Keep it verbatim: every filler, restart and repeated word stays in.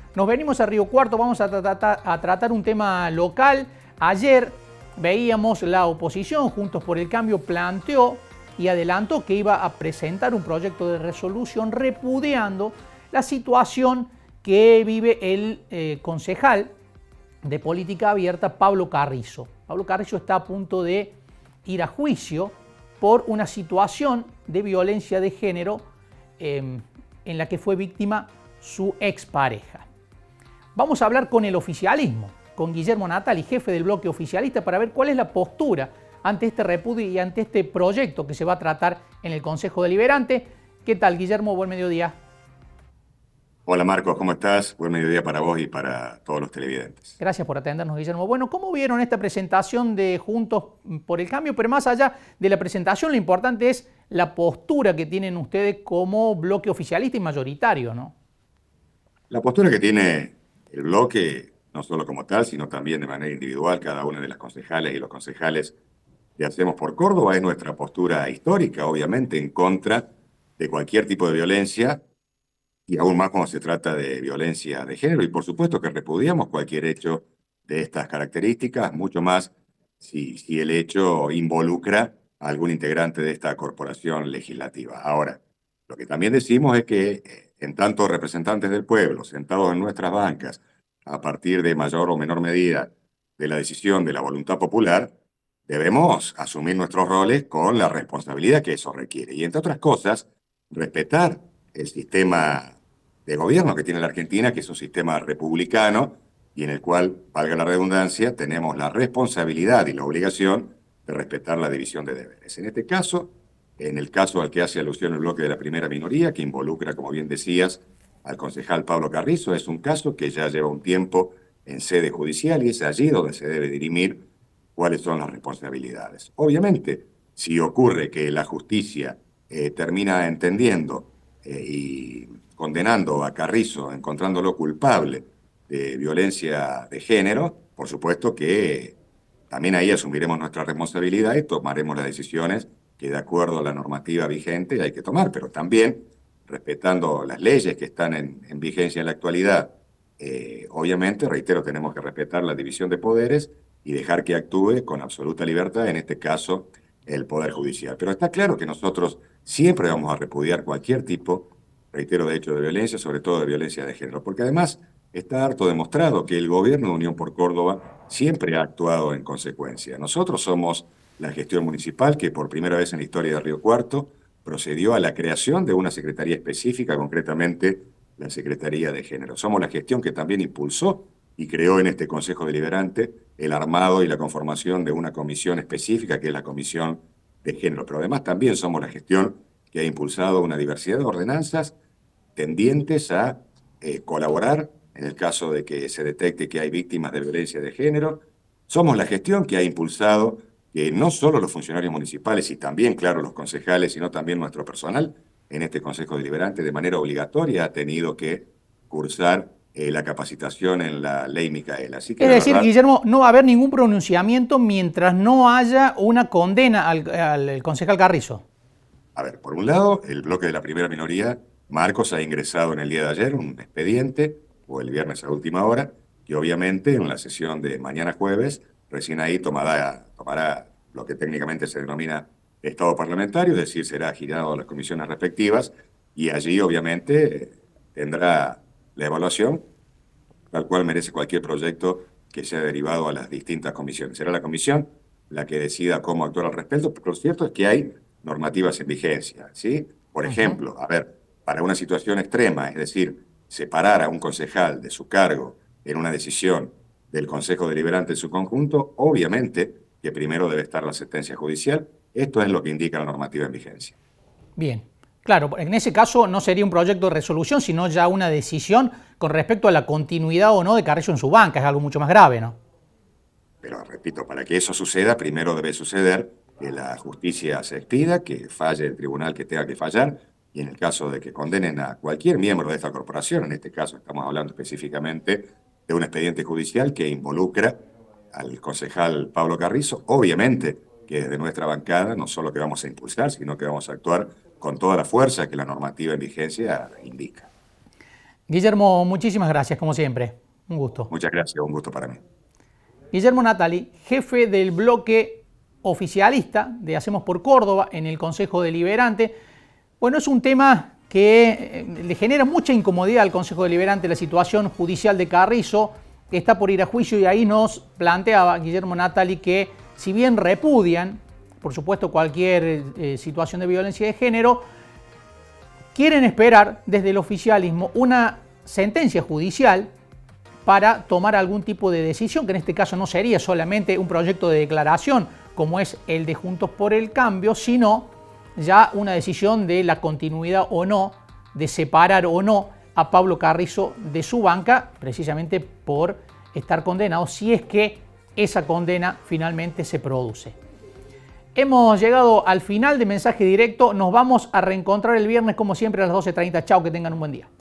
Nos venimos a Río Cuarto, vamos a tratar, a tratar un tema local. Ayer veíamos la oposición, Juntos por el Cambio, planteó y adelantó que iba a presentar un proyecto de resolución repudiando la situación que vive el eh, concejal de Política Abierta, Pablo Carrizo. Pablo Carrizo está a punto de ir a juicio por una situación de violencia de género eh, en la que fue víctima su expareja. Vamos a hablar con el oficialismo, con Guillermo Natali, jefe del bloque oficialista, para ver cuál es la postura ante este repudio y ante este proyecto que se va a tratar en el Consejo Deliberante. ¿Qué tal, Guillermo? Buen mediodía. Hola Marcos, ¿cómo estás? Buen mediodía para vos y para todos los televidentes. Gracias por atendernos, Guillermo. Bueno, ¿cómo vieron esta presentación de Juntos por el Cambio? Pero más allá de la presentación, lo importante es la postura que tienen ustedes como bloque oficialista y mayoritario, ¿no? La postura que tiene el bloque, no solo como tal, sino también de manera individual, cada una de las concejales y los concejales que hacemos por Córdoba, es nuestra postura histórica, obviamente, en contra de cualquier tipo de violencia, y aún más cuando se trata de violencia de género, y por supuesto que repudiamos cualquier hecho de estas características, mucho más si, si el hecho involucra a algún integrante de esta corporación legislativa. Ahora, lo que también decimos es que en tanto representantes del pueblo, sentados en nuestras bancas, a partir de mayor o menor medida de la decisión de la voluntad popular, debemos asumir nuestros roles con la responsabilidad que eso requiere. Y entre otras cosas, respetar el sistema de gobierno que tiene la Argentina, que es un sistema republicano y en el cual, valga la redundancia, tenemos la responsabilidad y la obligación de respetar la división de deberes. En este caso, en el caso al que hace alusión el bloque de la primera minoría, que involucra, como bien decías, al concejal Pablo Carrizo, es un caso que ya lleva un tiempo en sede judicial y es allí donde se debe dirimir cuáles son las responsabilidades. Obviamente, si ocurre que la justicia eh, termina entendiendo eh, y condenando a Carrizo, encontrándolo culpable de violencia de género, por supuesto que también ahí asumiremos nuestra responsabilidad y tomaremos las decisiones que de acuerdo a la normativa vigente hay que tomar, pero también respetando las leyes que están en, en vigencia en la actualidad. Eh, obviamente, reitero, tenemos que respetar la división de poderes y dejar que actúe con absoluta libertad, en este caso, el Poder Judicial. Pero está claro que nosotros siempre vamos a repudiar cualquier tipo, reitero, de hecho de violencia, sobre todo de violencia de género, porque además está harto demostrado que el gobierno de Unión por Córdoba siempre ha actuado en consecuencia. Nosotros somos la gestión municipal que por primera vez en la historia de Río Cuarto procedió a la creación de una secretaría específica, concretamente la Secretaría de Género. Somos la gestión que también impulsó y creó en este Consejo Deliberante el armado y la conformación de una comisión específica que es la Comisión de Género. Pero además también somos la gestión que ha impulsado una diversidad de ordenanzas tendientes a eh, colaborar en el caso de que se detecte que hay víctimas de violencia de género. Somos la gestión que ha impulsado que no solo los funcionarios municipales y también, claro, los concejales, sino también nuestro personal en este Consejo Deliberante de manera obligatoria ha tenido que cursar eh, la capacitación en la ley Micaela. Así que, es decir, verdad, Guillermo, no va a haber ningún pronunciamiento mientras no haya una condena al, al concejal Carrizo. A ver, por un lado, el bloque de la primera minoría, Marcos, ha ingresado en el día de ayer un expediente, o el viernes a última hora, que obviamente en la sesión de mañana jueves, recién ahí tomará, tomará lo que técnicamente se denomina estado parlamentario, es decir, será girado a las comisiones respectivas, y allí obviamente tendrá la evaluación, tal cual merece cualquier proyecto que sea derivado a las distintas comisiones. Será la comisión la que decida cómo actuar al respecto, pero lo cierto es que hay normativas en vigencia, ¿sí? Por ejemplo, a ver, para una situación extrema, es decir, separar a un concejal de su cargo en una decisión del Consejo Deliberante en su conjunto, obviamente que primero debe estar la sentencia judicial. Esto es lo que indica la normativa en vigencia. Bien, claro, en ese caso no sería un proyecto de resolución, sino ya una decisión con respecto a la continuidad o no de Carrizo en su banca, es algo mucho más grave, ¿no? Pero repito, para que eso suceda, primero debe suceder que la justicia se expida, que falle el tribunal que tenga que fallar, y en el caso de que condenen a cualquier miembro de esta corporación, en este caso estamos hablando específicamente de un expediente judicial que involucra al concejal Pablo Carrizo, obviamente que desde nuestra bancada no solo que vamos a impulsar, sino que vamos a actuar con toda la fuerza que la normativa en vigencia indica. Guillermo, muchísimas gracias, como siempre. Un gusto. Muchas gracias, un gusto para mí. Guillermo Natali, jefe del bloque oficialista de Hacemos por Córdoba en el Consejo Deliberante. Bueno, es un tema que le genera mucha incomodidad al Consejo Deliberante, la situación judicial de Carrizo, que está por ir a juicio, y ahí nos planteaba Guillermo Natali que, si bien repudian, por supuesto, cualquier eh, situación de violencia de género, quieren esperar desde el oficialismo una sentencia judicial para tomar algún tipo de decisión, que en este caso no sería solamente un proyecto de declaración como es el de Juntos por el Cambio, sino ya una decisión de la continuidad o no, de separar o no a Pablo Carrizo de su banca, precisamente por estar condenado, si es que esa condena finalmente se produce. Hemos llegado al final de Mensaje Directo. Nos vamos a reencontrar el viernes como siempre a las doce treinta. Chao, que tengan un buen día.